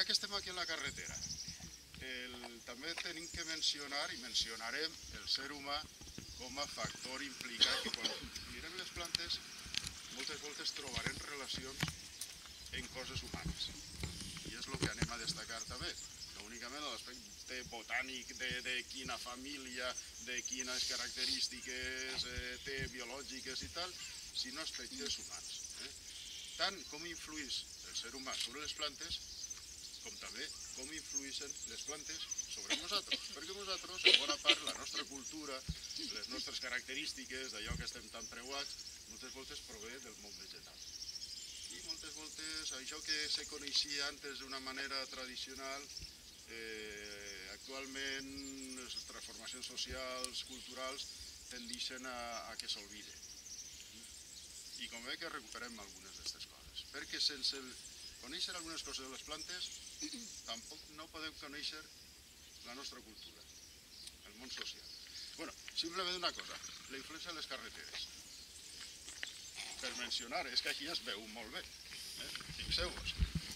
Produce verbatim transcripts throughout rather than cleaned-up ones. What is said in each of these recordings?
ja que estem aquí a la carretera, també tenim que mencionar, i mencionarem, el ser humà com a factor implicat, que quan mirem les plantes moltes voltes trobarem relacions en coses humanes. I és el que anem a destacar també. No únicament l'aspecte botànic de quina família, de quines característiques té biològiques i tal, sinó aspectes humans. Tant com influïx el ser humà sobre les plantes, com també com influïxen les plantes sobre nosaltres. Perquè nosaltres, en bona part, la nostra cultura, les nostres característiques, d'allò que estem tan preuats, moltes voltes prové del món vegetal. I moltes voltes, això que se coneixia antes d'una manera tradicional, actualment les transformacions socials, culturals, tendeixen a que s'olvide. I convé que recuperem algunes d'aquestes coses, perquè sense conèixer algunes coses de les plantes, tampoc no podem conèixer la nostra cultura, el món social. Bueno, simplement una cosa, la influència de les carreteres. Per mencionar, és que aquí es veu molt bé, fixeu-vos.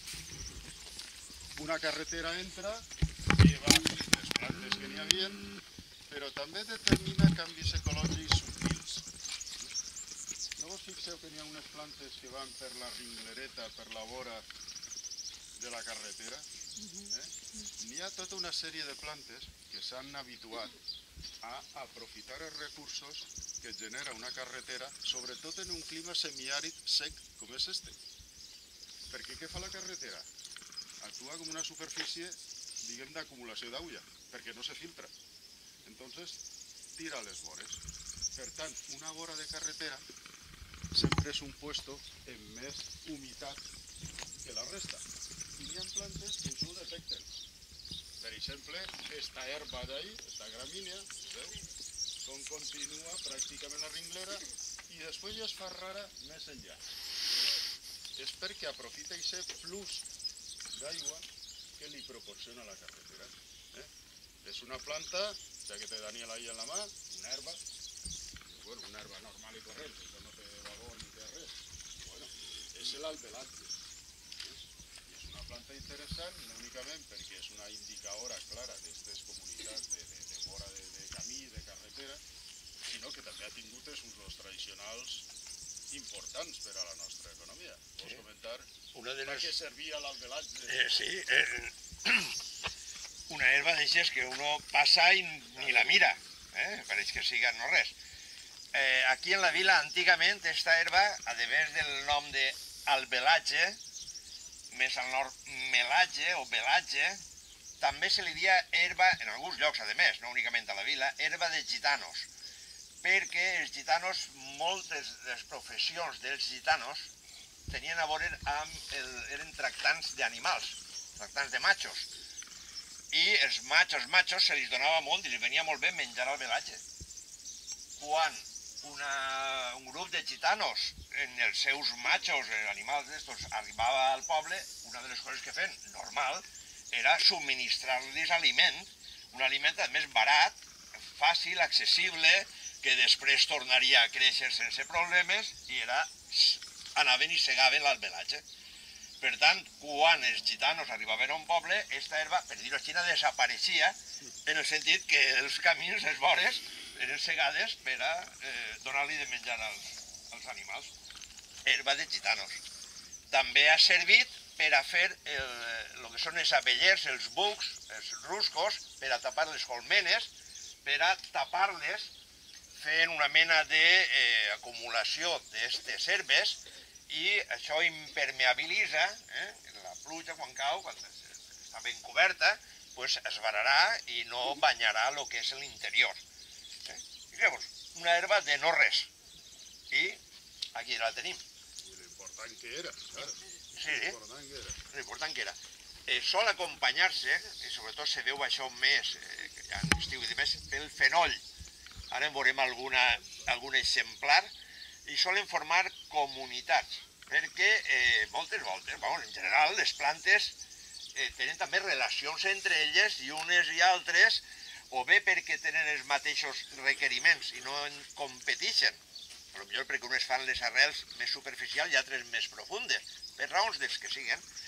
Una carretera entra, lleva les plantes que n'hi havia, però també determina canvis ecològics subtils. No vos fixeu que n'hi ha unes plantes que van per la ringlereta, per la vora de la carretera? N'hi ha tota una sèrie de plantes que s'han habituat a aprofitar els recursos que genera una carretera, sobretot en un clima semiàrid sec com és este. Perquè què fa la carretera? Actua com una superfície, diguem, d'acumulació d'aigua, perquè no se filtra. Entonces, tira les vores. Per tant, una vora de carretera sempre és un puesto amb més humitat que la resta. I hi ha plantes que això ho detecten. Per exemple, esta herba d'ahí, esta gramínea, com continua pràcticament la ringlera i després ja es fa rara més enllà. És perquè aprofita aquest plus d'aigua que li proporciona la carretera. És una planta, ja que té Daniel ahí en la mà, una herba, una herba normal i corrent, que no té vagó ni té res. És l'albelatge. És una planta interessant, no únicament perquè és una indicadora clara d'aquestes comunitats de vora de camí, de carretera, sinó que també ha tingut uns usos tradicionals importants per a la nostra economia. Vols comentar per què servia l'albelatge? Sí, una herba d'aixes que uno passa i ni la mira, pareix que siga no res. Aquí en la vila, antigament, esta herba, a més del nom d'albelatge, més al nord melatge o belatge, també se li dia herba, en alguns llocs, a més, no únicament a la vila, herba de gitanos, perquè els gitanos, moltes de les professions dels gitanos tenien a veure amb, eren tractants d'animals, tractants de machos, i els machos, machos se li donava molt i li venia molt bé menjar albelatge. Quan un grup de gitanos, en els seus machos, animals d'estos, arribava al poble, una de les coses que feien, normal, era subministrar-los aliment, un aliment a més barat, fàcil, accessible, que després tornaria a créixer sense problemes, i anaven i segaven l'albelatge. Per tant, quan els gitanos arribaven a un poble, aquesta herba, per dir-ho així, desapareixia, en el sentit que els camins, les vores, eren segades per a donar-li de menjar als animals. Herba de gitanos. També ha servit per a fer el que són els abellers, els bucs, els ruscos, per a tapar les colmenes, per a tapar-les fent una mena d'acumulació d'aquestes herbes, i això impermeabilitza, la pluja quan cau, quan està ben coberta, es vararà i no banyarà el que és l'interior. Fixeu-vos, una herba de no res. I aquí la tenim. I l'important que era, clar. Sí, l'important que era. Sol acompanyar-se, i sobretot se veu això més, ja en estiu i demés, pel fenoll. Ara en veurem algun exemplar, i solen formar comunitats, perquè moltes voltes, en general, les plantes tenen també relacions entre elles i unes i altres, o bé perquè tenen els mateixos requeriments i no competeixen, potser perquè unes fan les arrels més superficials i altres més profundes, per raons dels que siguen.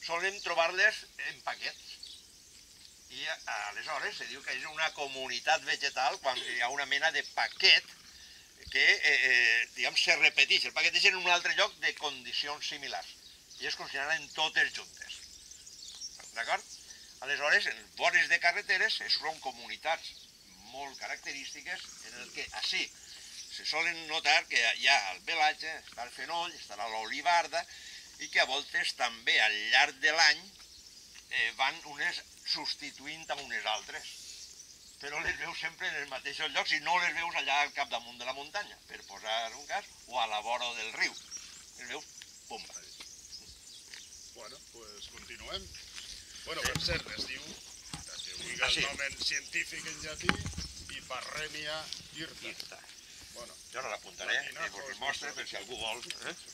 solen trobar-les en paquets. I aleshores se diu que és una comunitat vegetal quan hi ha una mena de paquet que eh, eh, diguem, se repeteix. El paquet és en un altre lloc de condicions similars i es consideren totes juntes. D'acord? Aleshores, en vores de carreteres són comunitats molt característiques en el que així se solen notar que hi ha el velatge, està el fenoll, estarà l'olivarda i que a voltes també al llarg de l'any eh, van unes substituint a unes altres. Però les veus sempre en els mateixos llocs i no les veus allà al capdamunt de la muntanya, per posar un cas, o a la vora del riu. Les veus, pum. Bueno, pues continuem. Bueno, per cert, es diu, que vulgui Ah, sí. el nom científic en llatí, Hiparrhenia hirta. Hirta. Bueno, Jo ara l'apuntaré i Latinajos, vos el mostre per si algú vol. Eh?